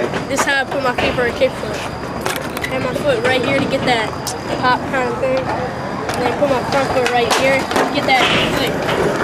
This is how I put my feet for a kickflip. Have my foot right here to get that pop kind of thing. And then put my front foot right here to get that flip.